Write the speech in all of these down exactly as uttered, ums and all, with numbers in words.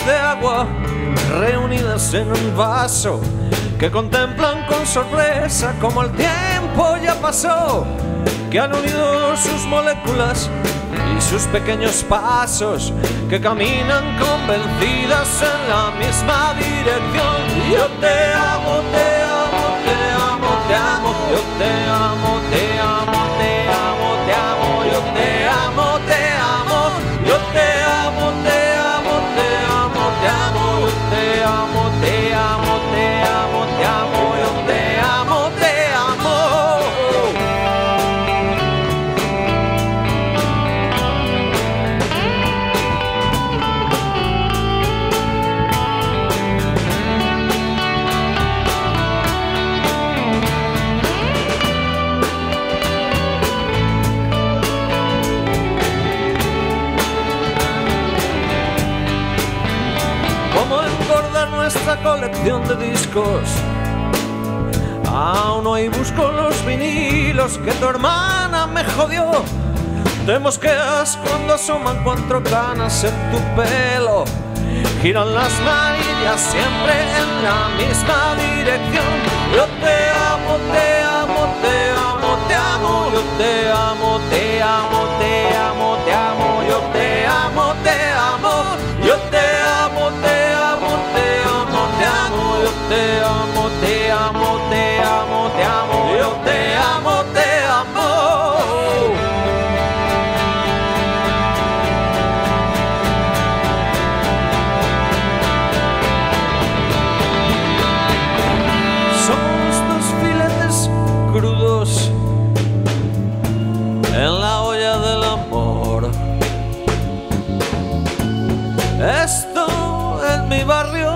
gotas de agua reunidas en un vaso que contemplan con sorpresa como el tiempo ya pasó, que han unido sus moléculas y sus pequeños pasos, que caminan convencidas en la misma dirección. Yo te amo, te amo, te amo, te amo, yo te amo, te amo, te amo, te amo, yo te amo, te amo, yo te amo, te amo, te amo, te amo, yo te amo, te amo, te amo, te amo, yo te amo, te amo. Cómo engorda nuestra colección de discos. Aún hoy busco los vinilos que tu hermana me jodió. Te mosqueas cuando asoman cuatro canas en tu pelo. Giran las manillas siempre en la misma dirección. Yo te amo, te amo, te amo, te amo. Yo te amo, te amo, te amo, te amo. Yo te amo, te amo. Yo te amo, te amo, te amo, te amo. Yo te amo, te amo, te amo, te amo. Yo te amo, te amo. Crudos en la olla del amor. Esto en mi barrio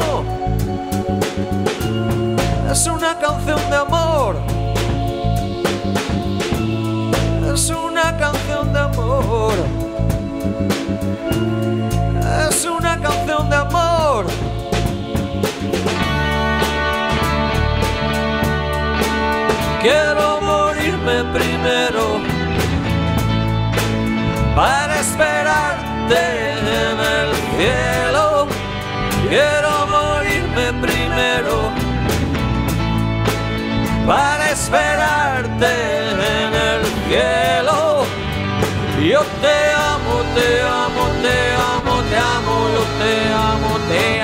es una canción de amor. Es una canción de amor. Es una canción de amor. Quiero morirme primero para esperarte en el cielo. Quiero morirme primero para esperarte en el cielo. Yo te amo, te amo, te amo, te amo, yo te amo, te amo.